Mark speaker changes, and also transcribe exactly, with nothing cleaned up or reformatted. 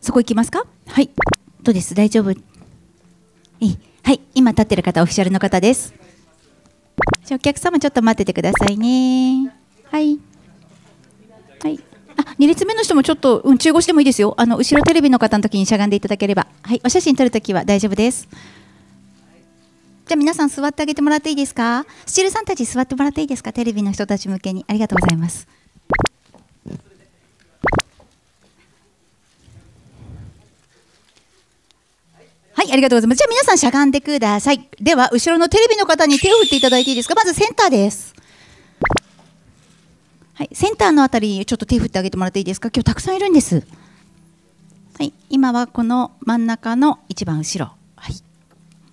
Speaker 1: そこ行きますか。はい、どうです、大丈夫。いい、はい、今立ってる方オフィシャルの方です。じゃあお客様ちょっと待っててくださいね。はいはい、あ、に列目の人もちょっと、うん、中腰でもいいですよ。あの後ろテレビの方の時にしゃがんでいただければ、はい、お写真撮るときは大丈夫です。じゃあ皆さん座ってあげてもらっていいですか。スチールさんたち座ってもらっていいですか。テレビの人たち向けにありがとうございます。はい、ありがとうございます。じゃあ皆さんしゃがんでください。では後ろのテレビの方に手を振っていただいていいですか。まずセンターです。はい、センターのあたりちょっと手振ってあげてもらっていいですか。今日たくさんいるんです。はい、今はこの真ん中の一番後ろ。